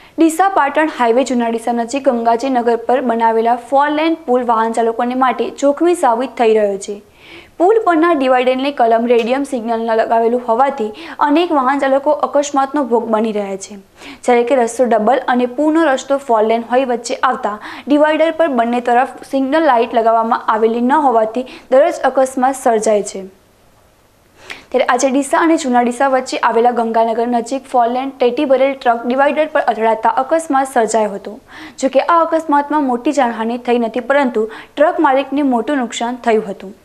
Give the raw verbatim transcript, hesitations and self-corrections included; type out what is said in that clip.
Deesa Patan highway જૂના ડીસા નજીક ગંગાજી નગર પર બનાવેલા ફોર લેન પુલ વાહન ચાલકોને માટે જોખમી સાબિત થઈ રહ્યો છે। પુલ પરના ડિવાઈડરને કલમ રેડિયમ સિગ્નલ લગાવેલું હોવાથી અનેક વાહન ચાલકો અકસ્માતનો ભોગ બની રહ્યા છે, જ્યારે કે રસ્તો ડબલ અને પુલનો રસ્તો ફોર લેન હોય વચ્ચે આવતા ડિવાઈડર પર બંને તરફ સિગ્નલ લાઇટ લગાવવામાં આવેલી ન હોવાથી દરરોજ અકસ્માત સર્જાય છે। ત્યારે આજે ડીસા અને જૂના ડીસા વચ્ચે આવેલા ગંગાનગર નજીક ફોર લેન ટેટી ભરેલ ટ્રક ડિવાઈડર પર અથડાતા અકસ્માત સર્જાયો હતો। જો કે આ અકસ્માતમાં મોટી જાનહાનિ થઈ નથી, પરંતુ ટ્રક માલિકને મોટું નુકસાન થયું હતું।